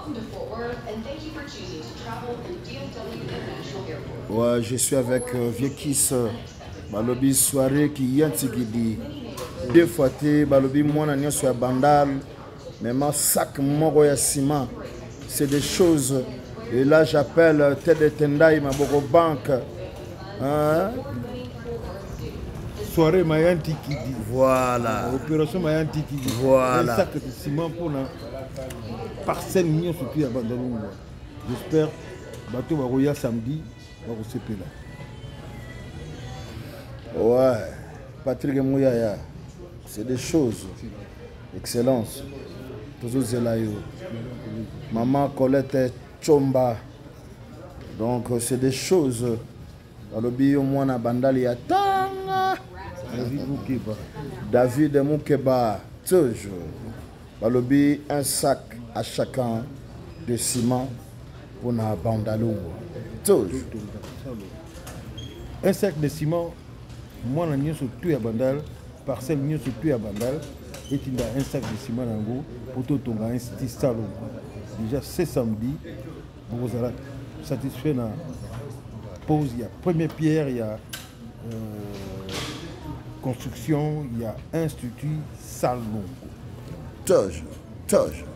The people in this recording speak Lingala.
Ouais, je suis avec Viekis, balobi soirée qui y a dit deux fois balobi moi na sur bandal, mais ma sac moko ya ciment, c'est des choses. Et là j'appelle Tede Tendai ma boko banque. Hein? Soirée Mayanti qui dit. Voilà. Opération Mayanti qui dit. Voilà. Un sac de ciment pour la parcelle mignon surtout à Bandalongo. J'espère bateau Baroya samedi va recevoir là. Ouais. Patrick Mouyaya. C'est des choses. Excellence. Toujours Zelayo. Maman Colette Chomba. Donc c'est des choses. Balobi au moins na bandali ya tanga. David Moukeba. Toujours. Balobi un sac à chacun de ciment pour na bandalongo. Toujours. Un sac de ciment, moi na sur tout à bandal, parcelle nio sur tout à bandal, et il a un sac de ciment en gros pour tout ton un style salon. Déjà c'est samedi, vous allez satisfait na pause, il y a première pierre, il y a construction, il y a institut salon. Toujours.